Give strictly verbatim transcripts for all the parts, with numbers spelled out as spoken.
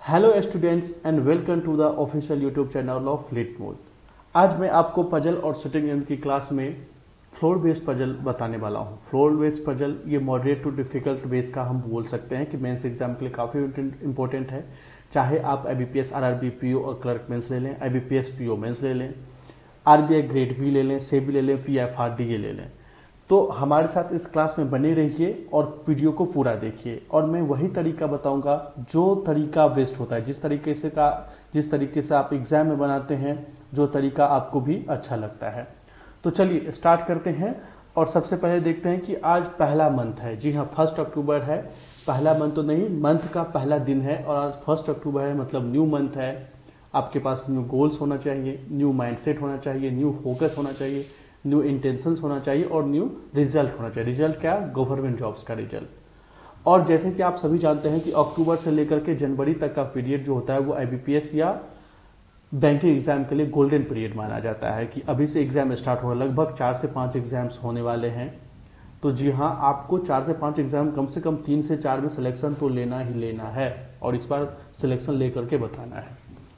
Hello students and welcome to the official YouTube channel of lit mode. आज मैं आपको puzzle और sitting game की क्लास में फ्लोर बेस्ड पजल बताने वाला हूं। फ्लोर बेस्ड पजल ये मॉडरेट टू डिफिकल्ट बेस का हम बोल सकते हैं कि मेंस एग्जाम के लिए काफ़ी इंपॉर्टेंट है। चाहे आप आईबीपीएस, आरआरबी, पीओ और क्लर्क मेंस ले लें, आईबीपीएस पीओ मेंस ले लें, आरबीआई ग्रेड भी ले लें, सेबी ले लें, पीएफआरडीए ले लें, तो हमारे साथ इस क्लास में बने रहिए और वीडियो को पूरा देखिए। और मैं वही तरीका बताऊंगा जो तरीका बेस्ट होता है, जिस तरीके से का जिस तरीके से आप एग्जाम में बनाते हैं, जो तरीका आपको भी अच्छा लगता है। तो चलिए स्टार्ट करते हैं। और सबसे पहले देखते हैं कि आज पहला मंथ है। जी हाँ, फर्स्ट अक्टूबर है। पहला मंथ तो नहीं, मंथ का पहला दिन है और आज फर्स्ट अक्टूबर है, मतलब न्यू मंथ है। आपके पास न्यू गोल्स होना चाहिए, न्यू माइंडसेट होना चाहिए, न्यू फोकस होना चाहिए, न्यू इंटेंशंस होना चाहिए और न्यू रिजल्ट होना चाहिए। रिजल्ट क्या? गवर्नमेंट जॉब्स का रिजल्ट। और जैसे कि आप सभी जानते हैं कि अक्टूबर से लेकर के जनवरी तक का पीरियड जो होता है वो आईबीपीएस या बैंकिंग एग्जाम के लिए गोल्डन पीरियड माना जाता है कि अभी से एग्जाम स्टार्ट हो रहा है। लगभग चार से पाँच एग्जाम्स होने वाले हैं। तो जी हाँ, आपको चार से पाँच एग्जाम, कम से कम तीन से चार में सिलेक्शन तो लेना ही लेना है और इस बार सिलेक्शन लेकर के बताना है।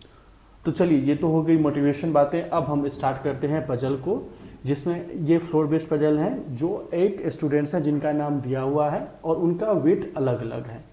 तो चलिए, ये तो हो गई मोटिवेशन बातें। अब हम स्टार्ट करते हैं पजल को, जिसमें ये फ्लोर बेस्ड पजल हैं जो एट स्टूडेंट्स हैं जिनका नाम दिया हुआ है और उनका वेट अलग अलग है।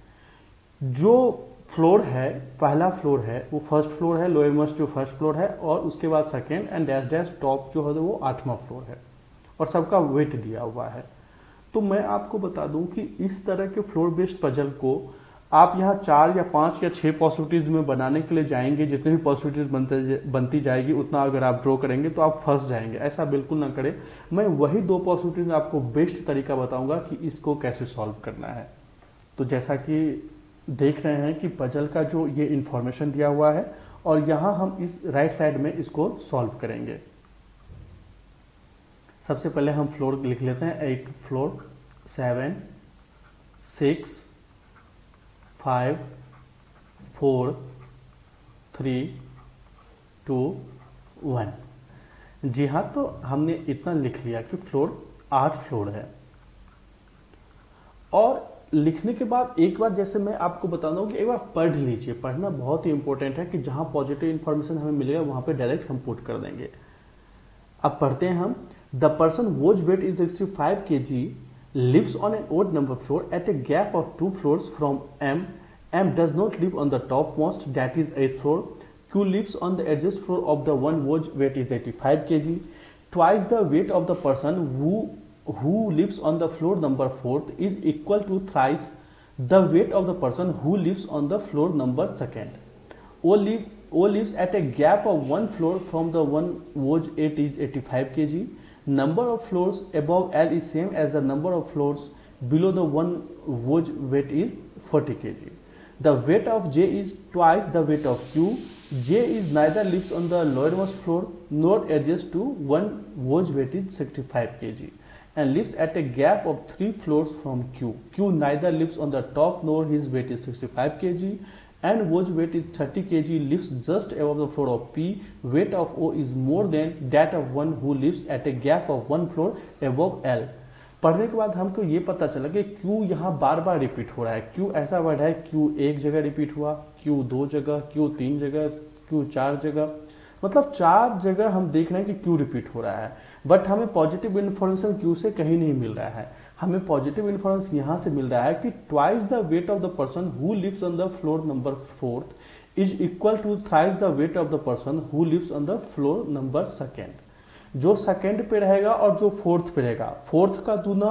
जो फ्लोर है, पहला फ्लोर है वो फर्स्ट फ्लोर है, लोअर मोस्ट जो फर्स्ट फ्लोर है, और उसके बाद second and dash dash top जो है वो आठवां फ्लोर है और सबका वेट दिया हुआ है। तो मैं आपको बता दूं कि इस तरह के फ्लोर बेस्ड पजल को आप यहाँ चार या पांच या छह पॉसिबिलिटीज में बनाने के लिए जाएंगे। जितनी भी पॉसिबिलिटीज बनते बनती जाएगी उतना अगर आप ड्रॉ करेंगे तो आप फंस जाएंगे। ऐसा बिल्कुल ना करें। मैं वही दो पॉसिबिलिटीज में आपको बेस्ट तरीका बताऊंगा कि इसको कैसे सॉल्व करना है। तो जैसा कि देख रहे हैं कि पजल का जो ये इंफॉर्मेशन दिया हुआ है और यहाँ हम इस राइट साइड में इसको सॉल्व करेंगे। सबसे पहले हम फ्लोर लिख लेते हैं। Eight floor, seven, six, five, four, three, two, one. जी हाँ, तो हमने इतना लिख लिया कि फ्लोर आठ फ्लोर है। और लिखने के बाद एक बार, जैसे मैं आपको बता दूं कि एक बार पढ़ लीजिए। पढ़ना बहुत ही इंपॉर्टेंट है कि जहां पॉजिटिव इंफॉर्मेशन हमें मिलेगा वहां पे डायरेक्ट हम पुट कर देंगे। अब पढ़ते हैं हम। The person was weight is sixty five K G lives on an odd number floor at a gap of two floors from M. M does not live on the topmost, that is eighth floor. Q lives on the adjacent floor of the one whose weight is eighty-five kilograms. Twice the weight of the person who who lives on the floor number fourth is equal to thrice the weight of the person who lives on the floor number second. O live O lives at a gap of one floor from the one whose weight is eighty-five kilograms. Number of floors above L is same as the number of floors below the one whose weight is forty kilograms. The weight of J is twice the weight of Q. J is neither lives on the lowermost floor nor adjacent to one whose weight is sixty-five kilograms and lives at a gap of three floors from Q. Q neither lives on the top nor his weight is sixty-five kilograms and whose weight is thirty kilograms, lives just above the floor of P. Weight of O is more than that of one who lives at a gap of one floor above L. पढ़ने के बाद हमको ये पता चला कि Q यहाँ बार बार repeat हो रहा है। Q ऐसा वर्ड है, Q एक जगह रिपीट हुआ, Q दो जगह, Q तीन जगह, Q चार जगह, मतलब चार जगह हम देख रहे हैं कि Q रिपीट हो रहा है। बट हमें पॉजिटिव इन्फॉर्मेशन Q से कहीं नहीं मिल रहा है। हमें पॉजिटिव इन्फॉर्मेशन यहाँ से मिल रहा है कि twice the weight of the person who lives on the floor number fourth is equal to thrice the weight of the person who lives on the floor number second. जो second पे रहेगा और जो फोर्थ पे रहेगा, fourth का दूना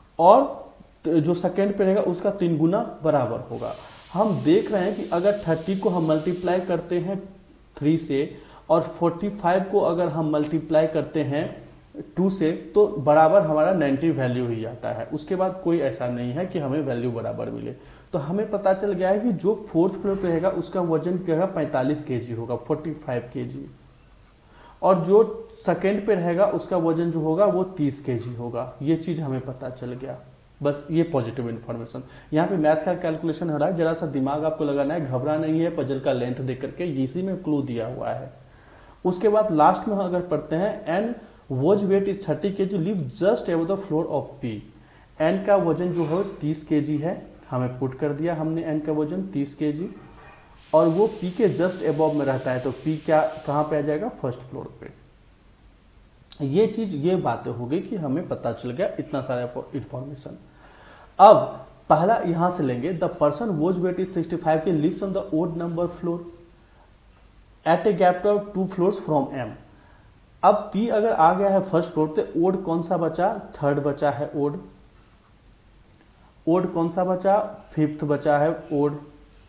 और जो सेकेंड पे रहेगा उसका तीन गुना बराबर होगा। हम देख रहे हैं कि अगर थर्टी को हम मल्टीप्लाई करते हैं थ्री से और फोर्टी फाइव को अगर हम मल्टीप्लाई करते हैं टू से तो बराबर हमारा नाइन्टी वैल्यू ही आता है। उसके बाद कोई ऐसा नहीं है कि हमें वैल्यू बराबर मिले। तो हमें पता चल गया है कि जो फोर्थ फ्लोर पे रहेगा उसका वजन क्या होगा, पैंतालीस केजी होगा, पैंतालीस केजी। और जो सेकेंड पे रहेगा उसका वजन जो होगा वो तीस केजी होगा। ये चीज हमें पता चल गया। बस ये पॉजिटिव इन्फॉर्मेशन। यहाँ पे मैथ का कैलकुलेशन हो रहा है, जरा सा दिमाग आपको लगाना है, घबरा नहीं है। पजल का लेंथ देख करके इसी में क्लू दिया हुआ है। उसके बाद लास्ट में अगर पढ़ते हैं, N whose weight is thirty K G, live just above the floor of P. N का वजन जो है तीस के जी है, हमें पुट कर दिया हमने एन का वजन तीस के जी। और वो पी के जस्ट एबव में रहता है, तो पी क्या कहाँ पे आ जाएगा, फर्स्ट फ्लोर पे। ये चीज ये बातें हो गई कि हमें पता चल गया इतना सारा इंफॉर्मेशन। अब पहला यहां से लेंगे, the person was weight is sixty five K lives on the odd number floor at a gap of two floors from M. अब पी अगर आ गया है फर्स्ट फ्लोर तो ओड कौन सा बचा, थर्ड बचा है ओड। ओड कौन सा बचा, फिफ्थ बचा है ओड।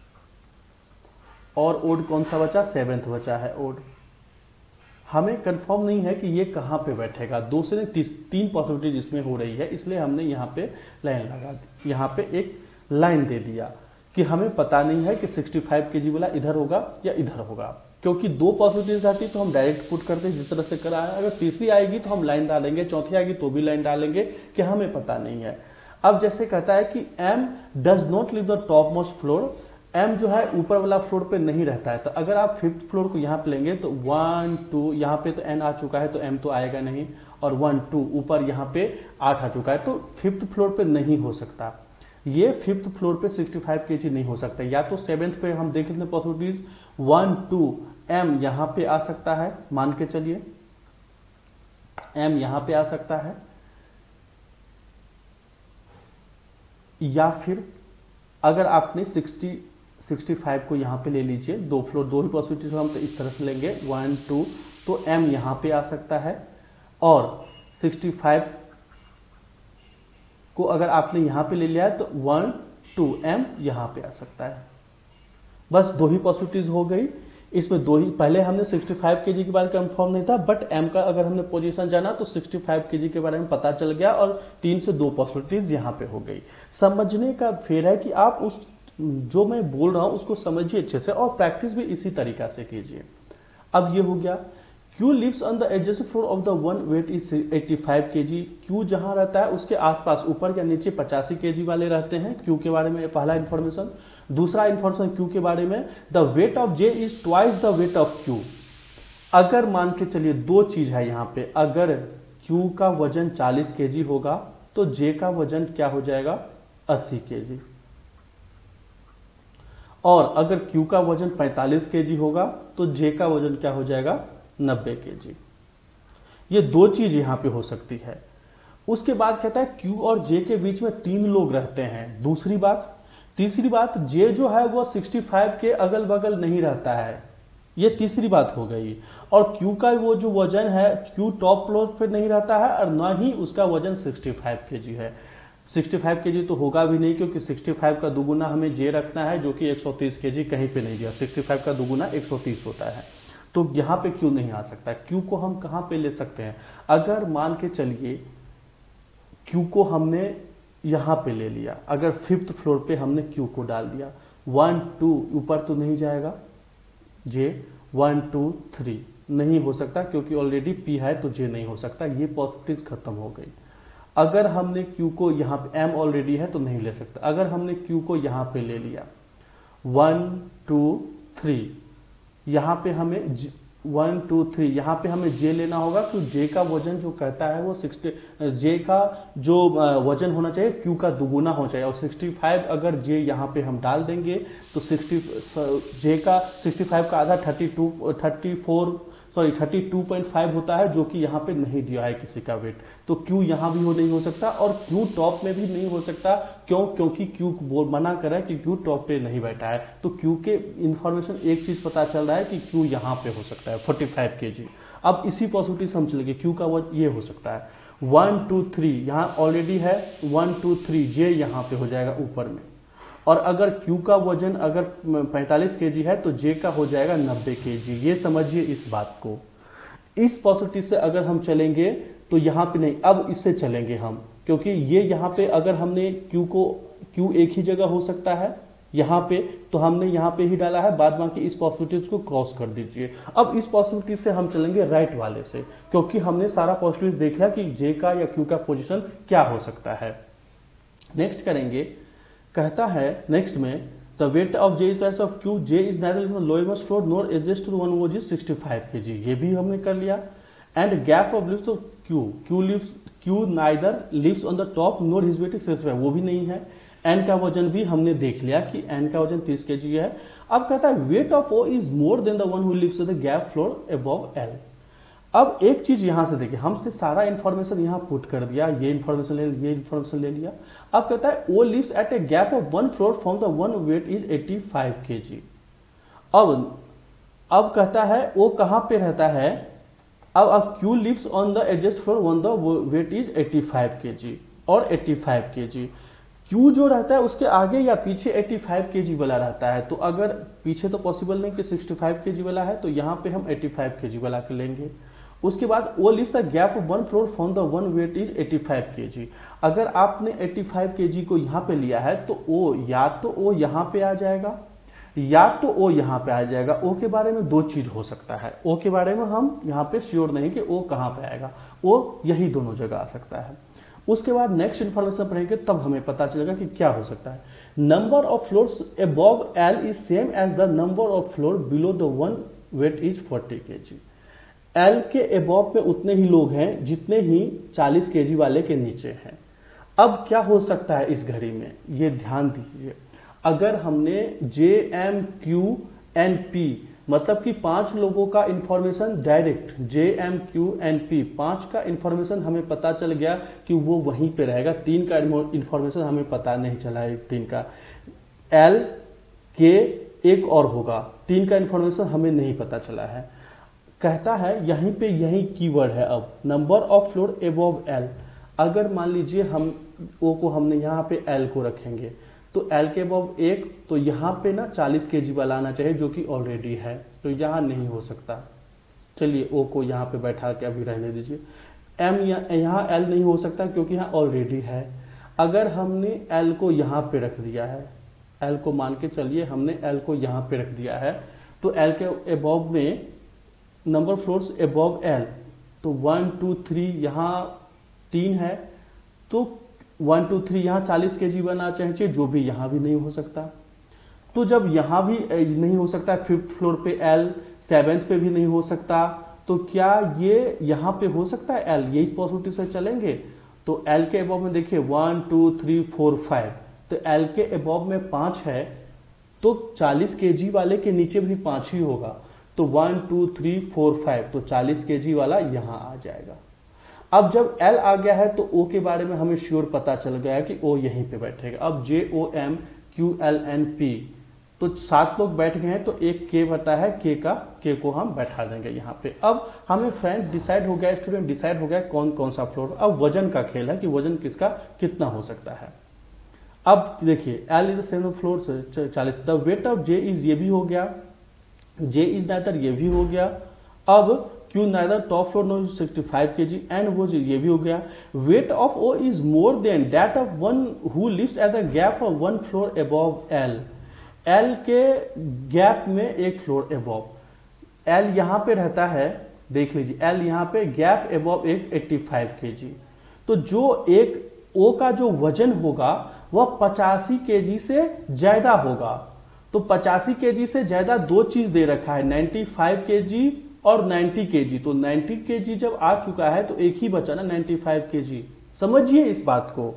और ओड कौन सा बचा, सेवेंथ बचा है ओड। हमें कंफर्म नहीं है कि ये कहां पे बैठेगा, दो से तीस तीन पॉसिबिलिटी इसमें हो रही है, इसलिए हमने यहाँ पे लाइन लगा दी, यहाँ पे एक लाइन दे दिया कि हमें पता नहीं है कि सिक्सटी फाइव केजी वाला इधर होगा या इधर होगा, क्योंकि दो पॉसिबिलिटीज आती तो हम डायरेक्ट पुट करते जिस तरह से करा है। अगर तीसरी आएगी तो हम लाइन डालेंगे, चौथी आएगी तो भी लाइन डालेंगे, कि हमें पता नहीं है। अब जैसे कहता है कि M does not live the top most floor, M जो है ऊपर वाला फ्लोर पे नहीं रहता है, तो अगर आप फिफ्थ फ्लोर को यहाँ पे लेंगे तो वन टू, यहाँ पे तो एन आ चुका है तो एम तो आएगा नहीं, और वन टू ऊपर यहाँ पे आठ आ चुका है, तो फिफ्थ फ्लोर पे नहीं हो सकता। ये फिफ्थ फ्लोर पे सिक्सटी फाइव केजी नहीं हो सकता, या तो सेवेंथ पे हम देख लेते हैं पॉसिबिलिटीज, वन टू एम यहाँ पे आ सकता है, मान के चलिए एम यहाँ पे आ सकता है, या फिर अगर आपने सिक्सटी सिक्सटी फाइव को यहाँ पे ले लीजिए, दो फ्लोर दो ही पॉसिबिलिटीज हम तो इस तरह से लेंगे वन टू, तो एम यहाँ पे आ सकता है, और सिक्सटी फाइव को अगर आपने यहाँ पे ले लिया है तो वन टू एम यहाँ पे आ सकता है। बस दो ही पॉसिबिलिटीज हो गई इसमें, दो ही। पहले हमने सिक्सटी फाइव केजी के बारे में कंफर्म नहीं था, बट एम का अगर हमने पोजीशन जाना तो सिक्सटी फाइव केजी के बारे में पता चल गया, और तीन से दो पॉसिबिलिटीज यहाँ पे हो गई। समझने का फेर है कि आप उस जो मैं बोल रहा हूं उसको समझिए अच्छे से, और प्रैक्टिस भी इसी तरीका से कीजिए। अब ये हो गया, Q lives on the adjacent floor of the one weight is eighty five kg. Q जहां रहता है उसके आसपास ऊपर या नीचे पचासी केजी वाले रहते हैं। Q के बारे में पहला इंफॉर्मेशन। दूसरा इंफॉर्मेशन Q के बारे में, the weight of J is twice the weight of Q। अगर मान के चलिए दो चीज है यहाँ पे, अगर Q का वजन चालीस केजी होगा तो J का वजन क्या हो जाएगा, अस्सी केजी। और अगर Q का वजन पैंतालीस केजी होगा तो J का वजन क्या हो जाएगा, नब्बे केजी। ये दो चीज यहां पे हो सकती है। उसके बाद कहता है Q और J के बीच में तीन लोग रहते हैं, दूसरी बात। तीसरी बात, J जो है वो पैंसठ के अगल बगल नहीं रहता है, ये तीसरी बात हो गई। और Q का वो जो वजन है, Q टॉप फ्लोर पे नहीं रहता है, और ना ही उसका वजन पैंसठ केजी है। पैंसठ केजी तो होगा भी नहीं, क्योंकि पैंसठ का दुगुना हमें J रखना है, जो कि एक सौ तीस केजी कहीं पे नहीं दिया। पैंसठ का दुगुना एक सौ तीस होता है, तो यहाँ पे Q नहीं आ सकता। Q को हम कहाँ पे ले सकते हैं, अगर मान के चलिए Q को हमने यहाँ पे ले लिया, अगर फिफ्थ फ्लोर पे हमने Q को डाल दिया, वन टू ऊपर तो नहीं जाएगा J, वन टू थ्री नहीं हो सकता, क्योंकि ऑलरेडी P है तो J नहीं हो सकता। ये पॉसिबिलिटीज खत्म हो गई। अगर हमने Q को यहाँ पे, M ऑलरेडी है तो नहीं ले सकता। अगर हमने Q को यहाँ पे ले लिया, वन टू थ्री, यहाँ पे हमें वन टू थ्री यहाँ पे हमें J लेना होगा, तो J का वजन जो कहता है वो सिक्सटी, J का जो वजन होना चाहिए Q का दुगुना हो चाहिए, और सिक्सटी फाइव अगर J यहाँ पे हम डाल देंगे तो सिक्सटी J का सिक्सटी फाइव का आधा thirty two thirty four sorry thirty two point five होता है, जो कि यहाँ पे नहीं दिया है किसी का वेट, तो Q यहाँ भी हो नहीं हो सकता, और Q टॉप में भी नहीं हो सकता। क्यों, क्योंकि Q बोल मना कर रहा है कि Q टॉप पे नहीं बैठा है। तो Q के इंफॉर्मेशन एक चीज पता चल रहा है कि Q यहाँ पे हो सकता है पैंतालीस केजी। अब इसी पॉसिबिलिटी से हम चलेंगे, Q का वर्ड ये हो सकता है वन टू थ्री, यहाँ ऑलरेडी है वन टू थ्री, J यहाँ पे हो जाएगा ऊपर में। और अगर Q का वजन अगर पैंतालीस केजी है तो J का हो जाएगा नब्बे केजी। ये समझिए इस बात को। इस पॉसिबिलिटी से अगर हम चलेंगे तो यहाँ पे नहीं, अब इससे चलेंगे हम, क्योंकि ये यहाँ पे अगर हमने Q को, Q एक ही जगह हो सकता है यहाँ पे, तो हमने यहाँ पे ही डाला है, बाद बाकी इस पॉसिबिलिटीज को क्रॉस कर दीजिए। अब इस पॉसिबिलिटी से हम चलेंगे राइट वाले से, क्योंकि हमने सारा पॉसिबिलिटीज देख लिया कि J का या Q का पोजिशन क्या हो सकता है। नेक्स्ट करेंगे, कहता है नेक्स्ट में, the weight of J is of Q, J is neither lowest floor nor adjacent to one whose is sixty five kg, ये भी हमने कर लिया। And gap of lives of Q, Q lives Q neither lives on the top nor his weight sixty five, वो भी नहीं है। N का वजन भी हमने देख लिया कि N का वजन तीस केजी है। अब कहता है weight of O is more than the one who lives the gap floor above L. अब एक चीज यहां से देखिए, हमसे सारा इंफॉर्मेशन यहां पुट कर दिया, ये इंफॉर्मेशन ले ये इंफॉर्मेशन ले लिया। अब कहता है O lives at a gap of one floor from the one weight is eighty five kg. अब अब कहता है वो कहां पे रहता है, अब अब Q lives on the adjacent floor one the weight is eighty five kg और एटी फाइव केजी। क्यू जो रहता है उसके आगे या पीछे एटी फाइव केजी वाला रहता है, तो अगर पीछे तो पॉसिबल नहीं कि सिक्सटी फाइव केजी वाला है, तो यहां पे हम एटी फाइव केजी वाला के लेंगे। उसके बाद O lives the gap of one floor from the one weight is eighty five kg. अगर आपने एटी फाइव केजी को यहां पे लिया है तो ओ या तो ओ यहां पे आ जाएगा या तो ओ यहां पे आ जाएगा। ओ के बारे में दो चीज हो सकता है, ओ के बारे में हम यहां पे श्योर नहीं कि ओ कहां पे आएगा, ओ यही दोनों जगह आ सकता है। उसके बाद नेक्स्ट इंफॉर्मेशन पढ़ेंगे तब हमें पता चलेगा कि क्या हो सकता है। Number of floors above L is same as the number of floor below the one weight is forty kg. L के अबव में उतने ही लोग हैं जितने ही चालीस केजी वाले के नीचे हैं। अब क्या हो सकता है इस घड़ी में, ये ध्यान दीजिए। अगर हमने J M Q N P मतलब कि पांच लोगों का information direct J M Q N P पांच का इंफॉर्मेशन हमें पता चल गया कि वो वहीं पे रहेगा, तीन का इंफॉर्मेशन हमें पता नहीं चला है, तीन का एल के एक और होगा, तीन का इंफॉर्मेशन हमें नहीं पता चला है। कहता है यहीं पे यही कीवर्ड है। अब number of floor above L, अगर मान लीजिए हम ओ को हमने यहाँ पे एल को रखेंगे तो एल के अबव एक, तो यहाँ पे ना चालीस केजी वाला आना चाहिए जो कि ऑलरेडी है, तो यहाँ नहीं हो सकता। चलिए ओ को यहाँ पे बैठा के अभी रहने दीजिए। एम यहाँ एल नहीं हो सकता क्योंकि यहाँ ऑलरेडी है। अगर हमने एल को यहाँ पे रख दिया है, एल को मान के चलिए हमने एल को यहाँ पे रख दिया है, तो एल के अबव में नंबर फ्लोर्स अबव एल, तो वन टू थ्री यहाँ तीन है, तो वन टू थ्री यहाँ चालीस के जी बनना चाहिए, जो भी यहाँ भी नहीं हो सकता। तो जब यहाँ भी नहीं हो सकता, फिफ्थ फ्लोर पे एल, सेवेंथ पे भी नहीं हो सकता, तो क्या ये यहाँ पे हो सकता है एल, यही पॉसिबिलिटी से चलेंगे। तो एल के अबव में देखिए one two three four five, तो एल के अबव में पांच है, तो चालीस के जी वाले के नीचे भी पांच ही होगा, तो one two three four five, तो चालीस के जी वाला यहाँ आ जाएगा। अब जब L आ गया है तो O के बारे में हमें श्योर पता चल गया है कि O यहीं पे बैठेगा। अब J O M Q L N P, तो सात लोग बैठ गए हैं, तो एक K बता है, K का K को हम बैठा देंगे यहाँ पे। अब हमें फ्रेंड डिसाइड हो गया, स्टूडेंट डिसाइड हो गया कौन कौन सा फ्लोर। अब वजन का खेल है कि वजन किसका कितना हो सकता है। अब देखिए L इज सेवन फ्लोर चालीस, the weight of J is, ये भी हो गया, J इज नाइदर, ये भी हो गया। अब Q neither top floor no sixty five kg and वो ये भी हो गया। Weight of O is more than that of one who lives at the gap of one floor above L. L के गैप में एक फ्लोर अबव, एल यहां पे रहता है, देख लीजिए एल यहां पे गैप अबव एक एट्टी फाइव केजी, तो जो एक ओ का जो वजन होगा वह पचासी केजी से ज्यादा होगा। तो पचासी केजी से ज्यादा दो चीज दे रखा है, नाइन्टी फाइव केजी और नाइन्टी केजी। तो नाइन्टी केजी जब आ चुका है तो एक ही बचा ना नाइन्टी फाइव केजी। समझिए इस बात को।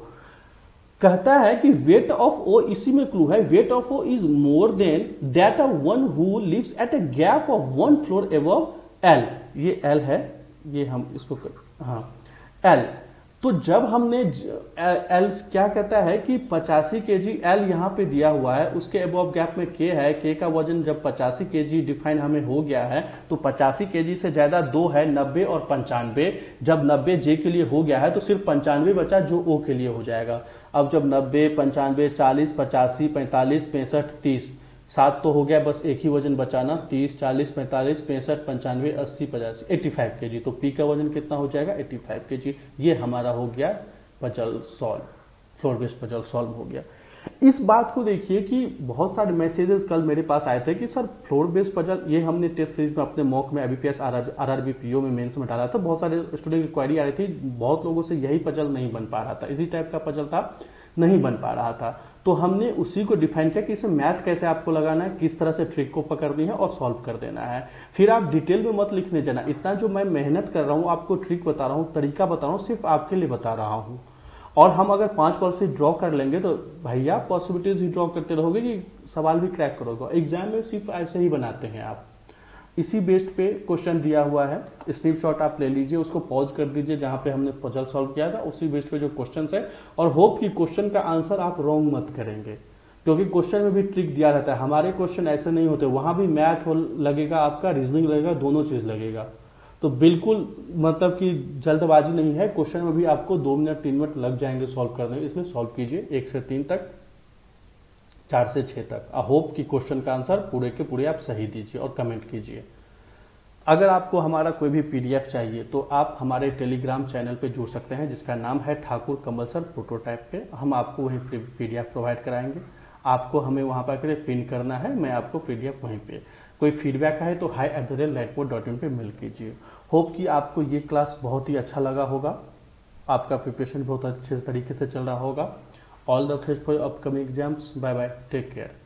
कहता है कि वेट ऑफ ओ, इसी में क्लू है, weight of O is more than that of one who lives at a gap of one floor above L. ये एल है, ये हम इसको कर, हाँ एल। तो जब हमने एल क्या कहता है कि पचासी केजी एल यहाँ पे दिया हुआ है, उसके अबव गैप में के है, के का वजन जब पचासी केजी डिफाइन हमें हो गया है, तो पचासी केजी से ज्यादा दो है, नब्बे और पंचानवे। जब नब्बे जे के लिए हो गया है तो सिर्फ पंचानवे बचा जो ओ के लिए हो जाएगा। अब जब नब्बे, पंचानवे, चालीस, पचासी, पैंतालीस, पैंसठ, तीस, सात तो हो गया, बस एक ही वजन बचाना, तीस, चालीस, पैंतालीस, पैंसठ, पंचानवे, अस्सी, पचासी, एट्टी फाइव केजी। तो पी का वजन कितना हो जाएगा, एट्टी फाइव केजी। ये हमारा हो गया puzzle solve, floor based puzzle solve हो गया। इस बात को देखिए कि बहुत सारे मैसेजेस कल मेरे पास आए थे कि सर फ्लोर बेस्ड पजल, ये हमने टेस्ट सीरीज में अपने मॉक में एबीपीएस आरआरबी पीओ में मेंस में डाला था। बहुत सारे स्टूडेंट की क्वेरी आ रही थी, बहुत लोगों से यही पजल नहीं बन पा रहा था, इसी टाइप का पजल था, नहीं बन पा रहा था। तो हमने उसी को डिफाइन किया कि इसे मैथ कैसे आपको लगाना है, किस तरह से ट्रिक को पकड़नी है और सॉल्व कर देना है। फिर आप डिटेल में मत लिखने जाना, इतना जो मैं मेहनत कर रहा हूँ, आपको ट्रिक बता रहा हूँ, तरीका बता रहा हूँ, सिर्फ आपके लिए बता रहा हूँ। और हम अगर पांच पॉसिबिलिटी ड्रॉ कर लेंगे तो भैया पॉसिबिलिटीज ही ड्रॉ करते रहोगे कि सवाल भी क्रैक करोगे। एग्जाम में सिर्फ ऐसे ही बनाते हैं आप। इसी बेस्ड पे क्वेश्चन दिया हुआ है, स्नैपशॉट आप ले लीजिए, उसको पॉज कर दीजिए जहां पे हमने पजल सॉल्व किया था, उसी बेस्ड पे जो क्वेश्चन है, और होप कि क्वेश्चन का आंसर आप रॉन्ग मत करेंगे, क्योंकि क्वेश्चन में भी ट्रिक दिया रहता है। हमारे क्वेश्चन ऐसे नहीं होते, वहां भी मैथ लगेगा, आपका रीजनिंग लगेगा, दोनों चीज लगेगा। तो बिल्कुल मतलब कि जल्दबाजी नहीं है, क्वेश्चन में भी आपको दो मिनट तीन मिनट लग जाएंगे सॉल्व करने में, इसलिए सॉल्व कीजिए एक से तीन तक, चार से छह तक। आई होप कि क्वेश्चन का आंसर पूरे के पूरे आप सही दीजिए और कमेंट कीजिए। अगर आपको हमारा कोई भी पीडीएफ चाहिए तो आप हमारे टेलीग्राम चैनल पे जुड़ सकते हैं, जिसका नाम है ठाकुर कमल सर प्रोटोटाइप पे। हम आपको वहीं पीडीएफ प्रोवाइड कराएंगे, आपको हमें वहां पर पिन करना है, मैं आपको पीडीएफ वहीं पे। कोई फीडबैक है तो hi at the rate light mode dot in पे मेल कीजिए। होप कि आपको ये क्लास बहुत ही अच्छा लगा होगा, आपका प्रिपरेशन बहुत अच्छे तरीके से चल रहा होगा। All the best for upcoming exams. Bye bye, take care.